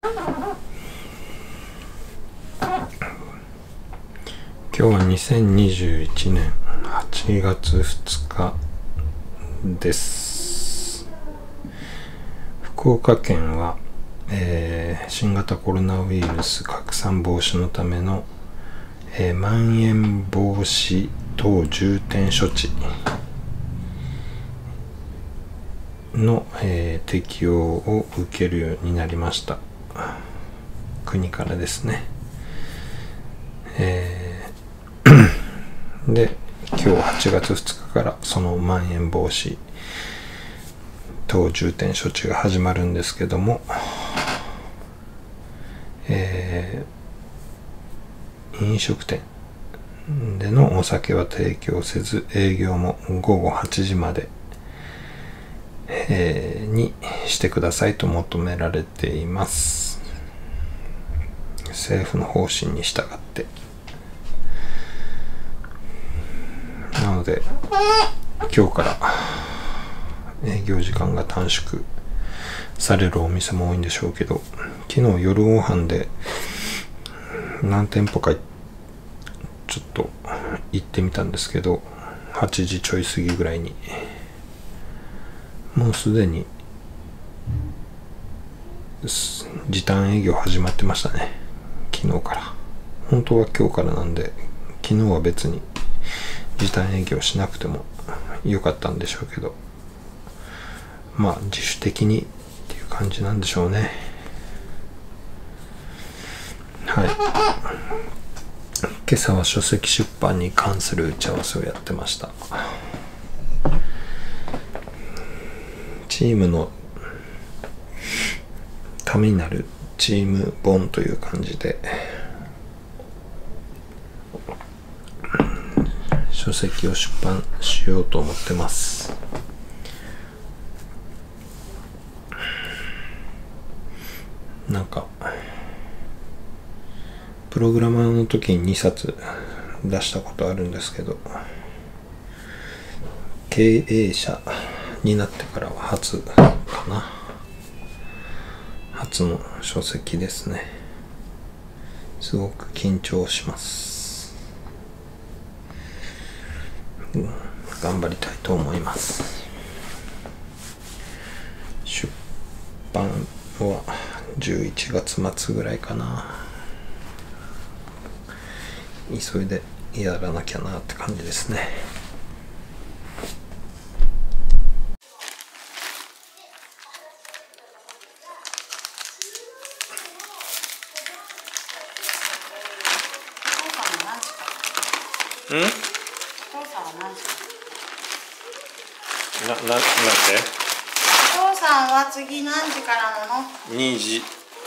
今日は2021年8月2日です。福岡県は、新型コロナウイルス拡散防止のための、まん延防止等重点措置の、適用を受けるようになりました。国からですね。で、今日8月2日からそのまん延防止等重点措置が始まるんですけども、飲食店でのお酒は提供せず、営業も午後8時まで、にしてくださいと求められています。政府の方針に従って。なので今日から営業時間が短縮されるお店も多いんでしょうけど、昨日夜ご飯で何店舗かちょっと行ってみたんですけど、8時ちょい過ぎぐらいにもうすでに時短営業始まってましたね。昨日から。本当は今日からなんで、昨日は別に時短営業しなくても良かったんでしょうけど、まあ自主的にっていう感じなんでしょうね。はい。今朝は書籍出版に関する打ち合わせをやってました。チームのためになるチーム本という感じで書籍を出版しようと思ってます。なんかプログラマーの時に2冊出したことあるんですけど、経営者になってからは初かな。初の書籍ですね。すごく緊張します。頑張りたいと思います。出版は11月末ぐらいかな。急いでやらなきゃなって感じですね。 なんて？お父さんは次何時からなの？2時。1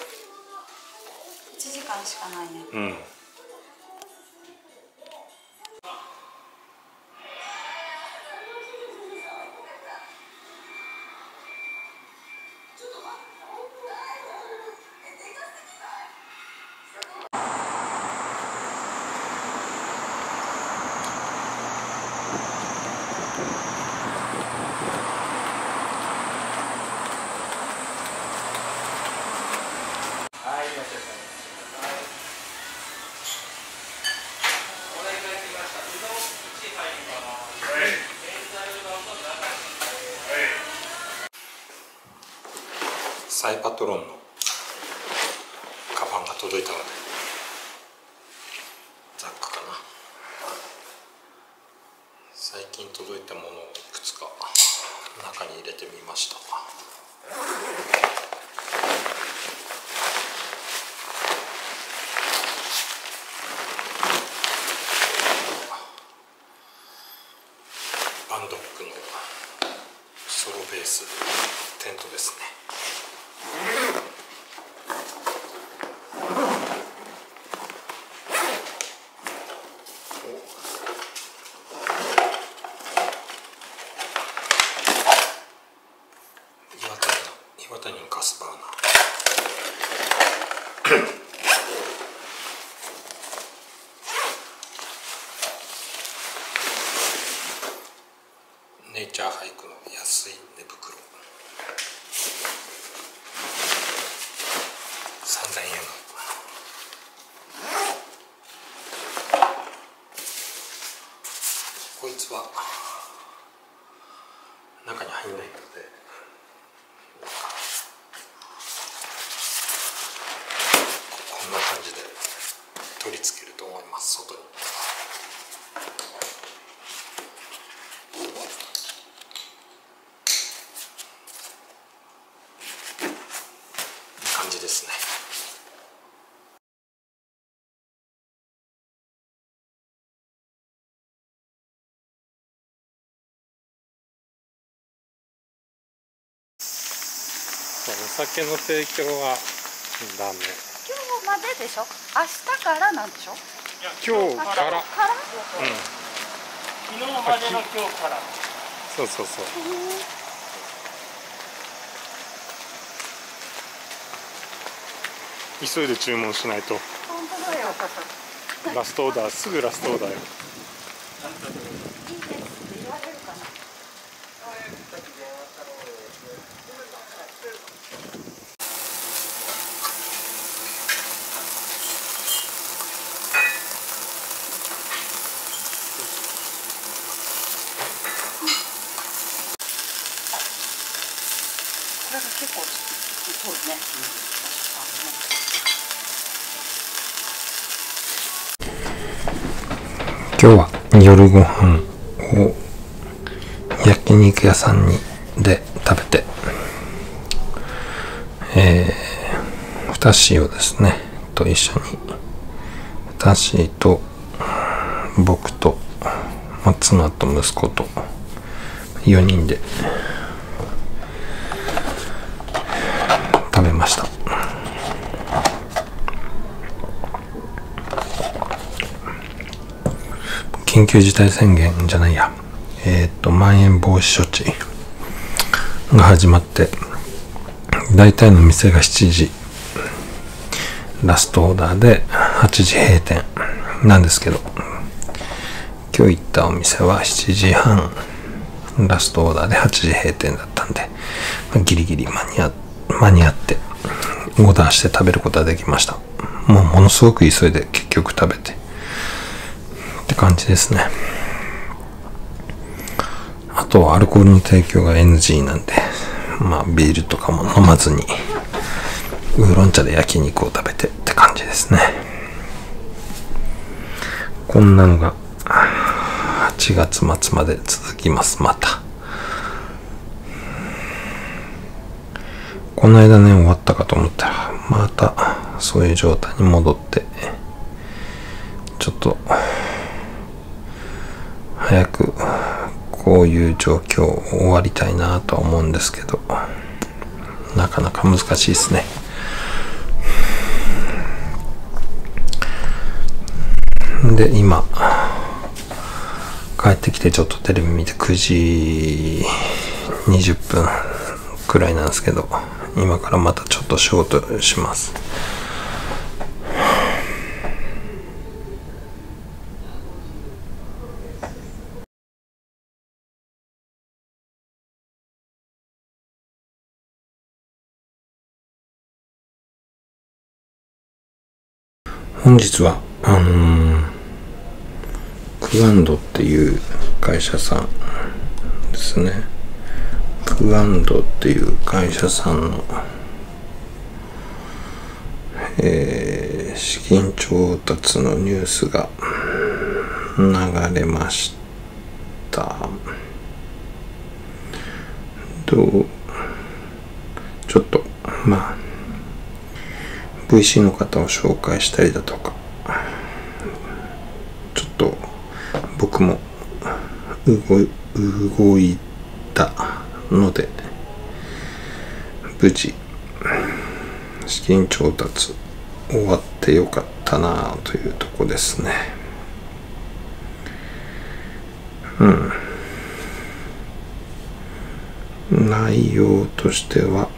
時間しかないね。うん。 サイパトロンのカバンが届いたので、ザックかな。最近届いたものをいくつか中に入れてみました。バンドックのソロベーステントですね。岩谷のガスバーナーネイチャーハイクの安い寝袋、 円。こいつは中に入んないので、こんな感じで取り付けると思います。外に感じですね。お酒の提供はダメ。 今日まででしょ。明日からなんでしょ。 今日から。 昨日までの今日から。 そうそうそう。急いで注文しないと。 本当だよ。 ラストオーダー、すぐラストオーダーよ。 いいですって言われるかな。これが結構そうですね。 今日は夜ご飯を焼肉屋さんで食べて、ふたっしーをですねと一緒に、ふたっしーと僕と妻と息子と4人で食べました。緊急事態宣言じゃないや、まん延防止措置が始まって、大体の店が7時ラストオーダーで8時閉店なんですけど、今日行ったお店は7時半ラストオーダーで8時閉店だったんで、ギリギリ間に合ってオーダーして食べることができました。もうものすごく急いで結局食べてって感じですね。あとはアルコールの提供が NG なんで、ビールとかも飲まずにウーロン茶で焼肉を食べてって感じですね。こんなのが8月末まで続きます。またこの間ね終わったかと思ったら、またそういう状態に戻って、ちょっと早くこういう状況を終わりたいなとは思うんですけど、なかなか難しいですね。で今帰ってきてちょっとテレビ見て9時20分くらいなんですけど、今からまたちょっと仕事します。本日はクアンドっていう会社さんですね。クアンドっていう会社さんの、資金調達のニュースが流れました。ちょっとVC の方を紹介したりだとか、ちょっと僕も動いたので、無事資金調達終わってよかったなというとこですね。内容としては、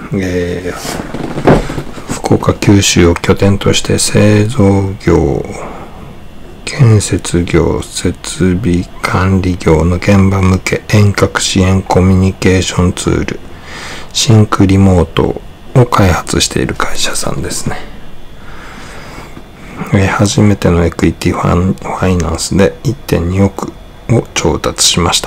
福岡九州を拠点として製造業、建設業、設備管理業の現場向け遠隔支援コミュニケーションツールシンクリモートを開発している会社さんですね。 初めてのエクイティファイナンスで 1.2 億を調達しました。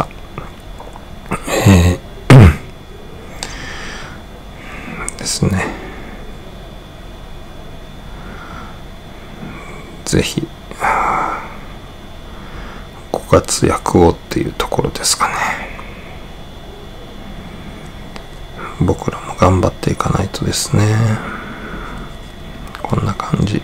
ですね。ぜひご活躍をっていうところですかね。僕らも頑張っていかないとですね。こんな感じ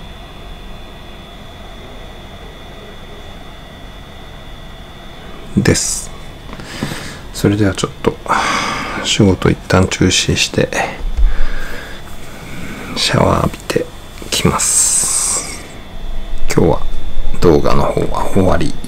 です。それではちょっと仕事一旦中止してシャワー浴びてきます。今日は動画の方は終わり。